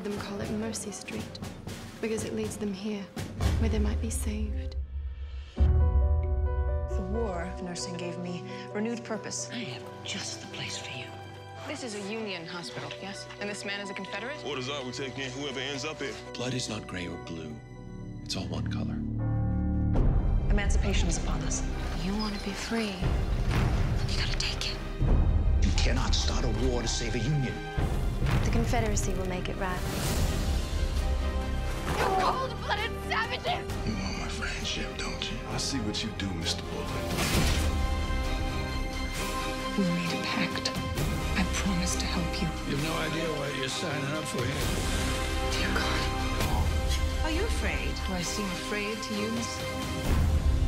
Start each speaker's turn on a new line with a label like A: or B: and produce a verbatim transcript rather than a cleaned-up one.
A: heard them call it Mercy Street, because it leads them here, where they might be saved.
B: The war of nursing gave me renewed purpose.
C: I have just the place for you.
B: This is a Union hospital, yes? And this man is a Confederate?
D: Orders are we take in whoever ends up here.
E: Blood is not gray or blue. It's all one color.
B: Emancipation is upon us.
A: You want to be free. You gotta take it.
F: You cannot start a war to save a union.
A: The Confederacy will make it right.
G: You cold-blooded savages!
D: You want my friendship, don't you? I see what you do, Mister Bullock.
C: We made a pact. I promise to help you.
H: You have no idea what you're signing up for here.
C: Dear God.
B: Are you afraid?
C: Do I seem afraid to you, miss?